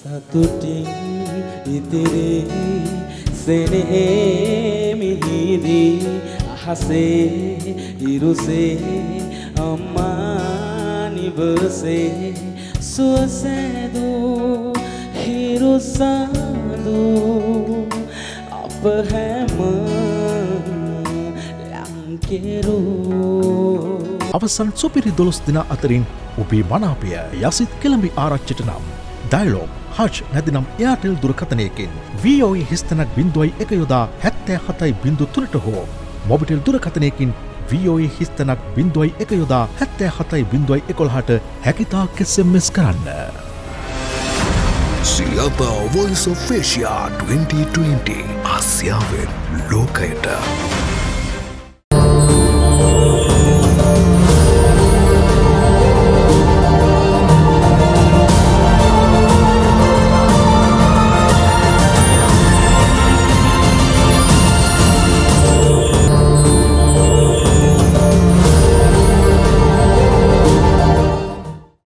සතුටින් ඉතිරි සෙනෙහේ මිහිරි අහසේ ඉරුසේ අම්මා නිවසේ සුවසැදූ හිරුසාදු අප හැම ලංකෙරූ අවසන් සුපිරි 12 දින අතරින් ඔබේ මනාපය යසිත් කෙළඹි ආරච්චිට නම් ඩයලොග් හච් නැතිනම් එයාටෙල් දුරකථනයකින් VOA හිස්තනක් 0.1 යොදා 77.3ට හෝ මොබිටෙල් දුරකථනයකින් VOA හිස්තනක් 0.1 යොදා 77.11ට හැකිතාක් SMS කරන්න. සියතා Voice of Asia 2020 ආසියාවෙන් ලෝකයට